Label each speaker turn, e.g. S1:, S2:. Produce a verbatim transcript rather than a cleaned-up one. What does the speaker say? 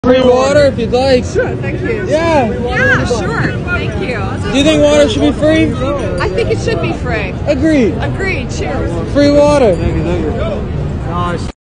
S1: Free water if you'd like.
S2: Sure, thank you.
S1: Yeah.
S2: Yeah, sure. Thank you.
S1: Do you think water should be free?
S2: I think it should be free.
S1: Agreed.
S2: Agreed. Cheers.
S1: Free water.
S3: Thank you, thank you. Nice.